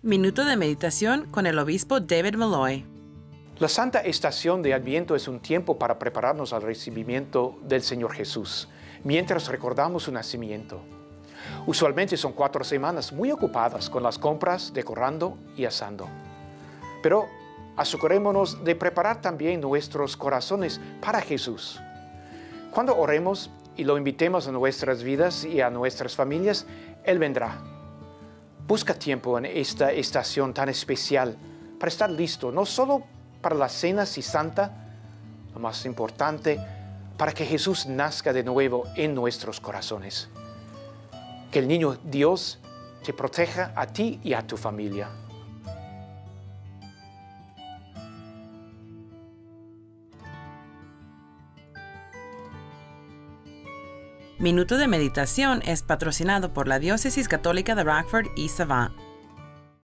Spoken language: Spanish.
Minuto de meditación con el obispo David Malloy. La Santa Estación de Adviento es un tiempo para prepararnos al recibimiento del Señor Jesús, mientras recordamos su nacimiento. Usualmente son 4 semanas muy ocupadas con las compras, decorando y asando. Pero asegurémonos de preparar también nuestros corazones para Jesús. Cuando oremos y lo invitemos a nuestras vidas y a nuestras familias, Él vendrá. Busca tiempo en esta estación tan especial para estar listo, no solo para la cena si santa, lo más importante, para que Jesús nazca de nuevo en nuestros corazones. Que el niño Dios te proteja a ti y a tu familia. Minuto de meditación es patrocinado por la Diócesis Católica de Rockford y Savant.